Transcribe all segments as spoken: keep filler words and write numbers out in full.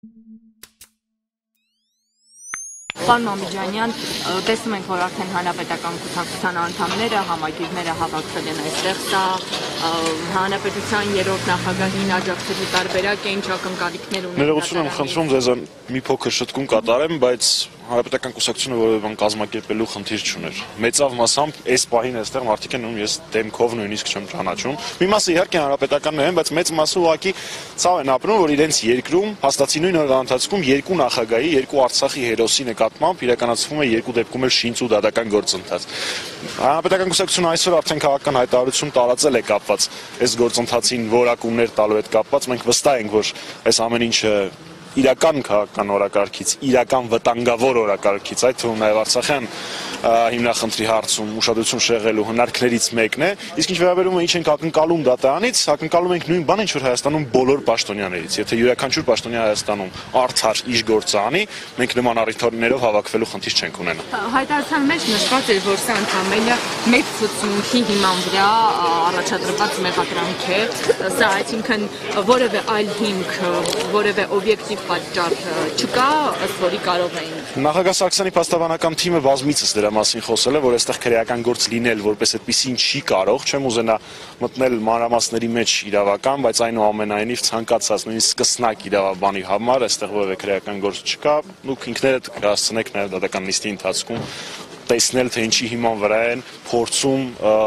Պարոն Մամիջանյան, տեսնում ենք, որ արդեն հանրապետական կուսակցության անդամները, համագիրները հավաքվել են այստեղ, սա հանրապետության երրորդ նախագահին աջակցելու տարբերակ է, ինչ ակնկալիքներ ունեն։ Ներողություն եմ խնդրում ձեզ մի փոքր շտկում կատարեմ, բայց հանրապետական կուսակցությունը որևէ բան կազմակերպելու խնդիր չուներ։ Մեծավ մասամբ այս պահին այստեղ մարդիկ են ում ես դեմքով նույնիսկ չեմ ճանաչում։ Մի մասը իհարկե հանրապետականներ են, բայց մեծ մասը ուղղակի ցավ են ապրում, որ իրենց երկրում հաստատի նույն օրվա ընթացքում երկու նախագահի, երկու Արցախի հերոսի նկատմամբ իրականացվում է երկու դեպքում էլ շինծ ու դատական գործընթաց։ Հանրապետական կուսակցությունը այսօր արդեն քաղաքական հայտարարություն տարածել է կապված այս գործընթացին որակումներ տալու հետ կապված։ Մենք վստահ ենք, որ այս ամեն ինչը իրական քաղաքական օրակարգից, իրական վտանգավոր օրակարգից, այդ թվում նաև Արցախյան հիմնախնդրի հարցում ուշադրություն շեղելու հնարքներից մեկն է, իսկ ինչ վերաբերում է ինչ ենք ակնկալում դատարանից, ակնկալում ենք նույն բանը, ինչ որ Հայաստանում բոլոր պաշտոնյաներից, եթե յուրաքանչյուր պաշտոնյա Հայաստանում արդար իր գործը անի, մենք նման առիթներով հավաքվելու խնդիր չենք ունենա։ Հայտարարության մեջ նշված էր, որ սա ընդամենը մեծ ցուցմունքի հիման վրա առաջադրված մեղադրանք է, սա այսինքն որևէ այլ հիմք, որևէ օբյեկտիվ պատճառ չկա, ըստ որի կարող էին։ Նախագահ Սարգսյանի փաստաբանական թիմը բազմիցս դրա մասին խոսել է, որ այստեղ քրեական գործ լինել, որպես այդպեսին չի կարող, չեմ ուզենա մտնել մանրամասների մեջ իրավական, բայց այնուամենայնիվ ցանկացած նույնիսկ սկսնակ իրավաբանի համար այստեղ որևէ քրեական գործ չկա, դուք ինքներդ կհասցնեք նաև դատական նիստի ընթացքում տեսնել, թե ինչի հիման վրա են փորձում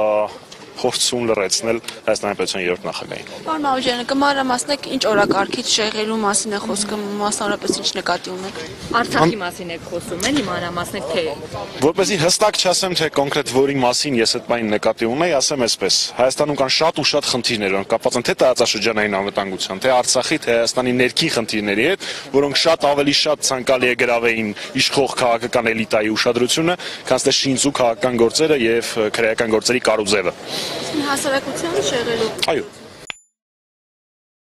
փորձում լրացնել Հայաստանի Հանրապետության երրորդ նախագահին։ Պարոն Մամիջյան, կմանրամասնեք ինչ օրակարգից շեղելու մասին է խոսքը, մասնավորապես ինչ նկատի ունեք։ Արցախի մասին եք խոսում, էլի մանրամասնեք թե։ Որպեսզի հստակ չասեմ, թե կոնկրետ որի մասին ես այդ բանին նկատի ունեի, ասեմ այսպես. Հայաստանում կան շատ ու շատ խնդիրներ, որոնք կապված են թե տարածաշրջանային անվտանգության, թե Արցախի, թե Հայաստանի ներքին խնդիրների հետ, որոնք շատ ավելի շատ ցանկալի է գրավեին իշխող քաղաքական էլիտայի ուշադրությունը, քան թե շինծ ու քաղաքական գործերը եւ քրեական գործերի կարուզելը։ Հասարակությանը շեղելու։ Այո։